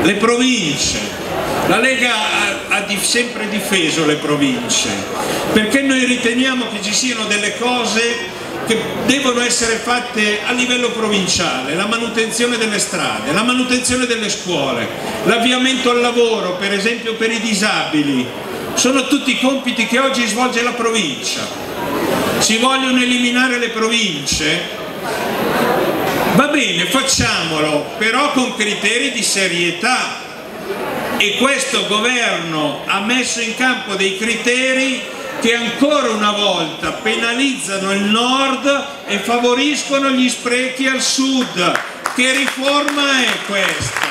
Le province. La Lega ha sempre difeso le province, perché noi riteniamo che ci siano delle cose che devono essere fatte a livello provinciale: la manutenzione delle strade, la manutenzione delle scuole, l'avviamento al lavoro, per esempio per i disabili. Sono tutti compiti che oggi svolge la provincia. Si vogliono eliminare le province? Va bene, facciamolo, però con criteri di serietà, e questo governo ha messo in campo dei criteri che ancora una volta penalizzano il nord e favoriscono gli sprechi al sud. Che riforma è questa?